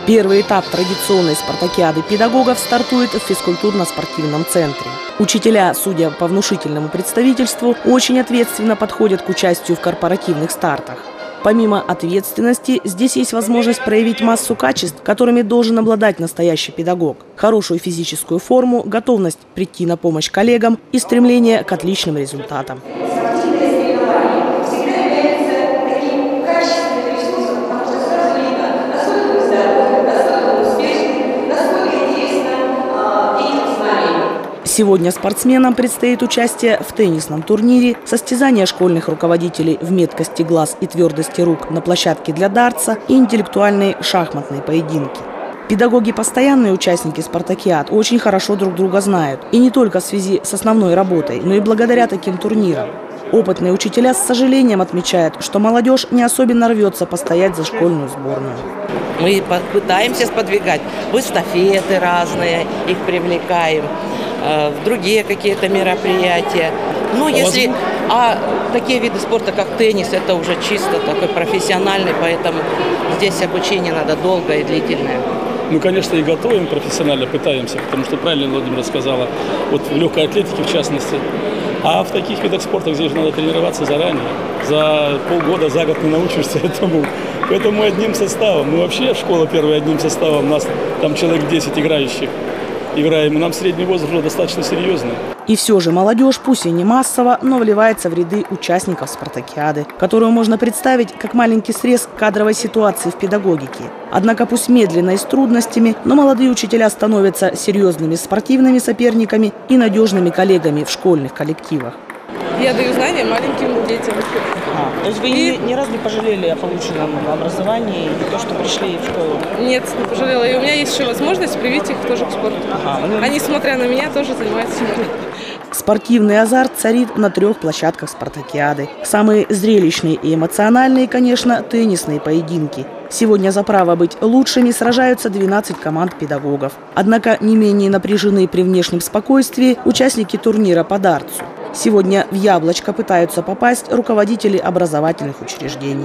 Первый этап традиционной спартакиады педагогов стартует в физкультурно-спортивном центре. Учителя, судя по внушительному представительству, очень ответственно подходят к участию в корпоративных стартах. Помимо ответственности, здесь есть возможность проявить массу качеств, которыми должен обладать настоящий педагог. Хорошую физическую форму, готовность прийти на помощь коллегам и стремление к отличным результатам. Сегодня спортсменам предстоит участие в теннисном турнире, состязания школьных руководителей в меткости глаз и твердости рук на площадке для дартса и интеллектуальные шахматные поединки. Педагоги – постоянные участники спартакиад, очень хорошо друг друга знают. И не только в связи с основной работой, но и благодаря таким турнирам. Опытные учителя с сожалением отмечают, что молодежь не особенно рвется постоять за школьную сборную. Мы пытаемся сподвигать в эстафеты разные, их привлекаем, в другие какие-то мероприятия. Ну, если такие виды спорта, как теннис, это уже чисто такой профессиональный, поэтому здесь обучение надо долгое и длительное. Мы, конечно, и готовим профессионально, пытаемся, потому что правильно Владимир сказала, вот в легкой атлетике в частности. А в таких видах спорта, где же надо тренироваться заранее, за полгода, за год не научишься этому. Поэтому одним составом, мы вообще школа первая одним составом, у нас там человек 10 играющих. Играем, и нам средний возраст уже достаточно серьезный. И все же молодежь, пусть и не массово, но вливается в ряды участников спартакиады, которую можно представить как маленький срез кадровой ситуации в педагогике. Однако пусть медленно и с трудностями, но молодые учителя становятся серьезными спортивными соперниками и надежными коллегами в школьных коллективах. Я даю знания маленьким детям. То есть вы ни разу не пожалели о полученном образовании и то, что пришли в школу? Нет, не пожалела. И у меня есть еще возможность привить их тоже к спорту. Они, смотря на меня, тоже занимаются. Спортивный азарт царит на 3 площадках спартакиады. Самые зрелищные и эмоциональные, конечно, теннисные поединки. Сегодня за право быть лучшими сражаются 12 команд педагогов. Однако не менее напряжены при внешнем спокойствии участники турнира по дартсу. Сегодня в яблочко пытаются попасть руководители образовательных учреждений.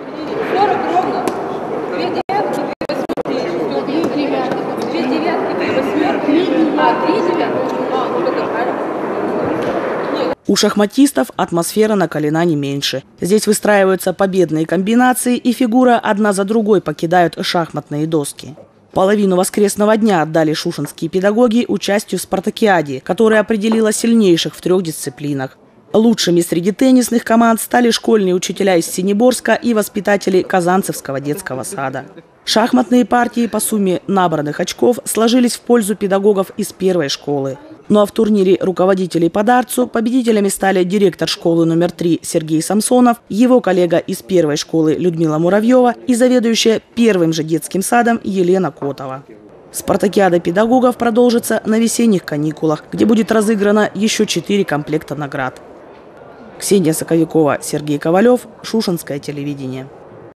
У шахматистов атмосфера накалена не меньше. Здесь выстраиваются победные комбинации, и фигуры одна за другой покидают шахматные доски. Половину воскресного дня отдали шушенские педагоги участию в спартакиаде, которая определила сильнейших в 3 дисциплинах. Лучшими среди теннисных команд стали школьные учителя из Синеборска и воспитатели Казанцевского детского сада. Шахматные партии по сумме набранных очков сложились в пользу педагогов из 1-й школы. Ну а в турнире руководителей по дартсу победителями стали директор школы номер 3 Сергей Самсонов, его коллега из 1-й школы Людмила Муравьева и заведующая 1-м же детским садом Елена Котова. Спартакиада педагогов продолжится на весенних каникулах, где будет разыграно еще 4 комплекта наград. Ксения Соковикова, Сергей Ковалев, Шушенское телевидение.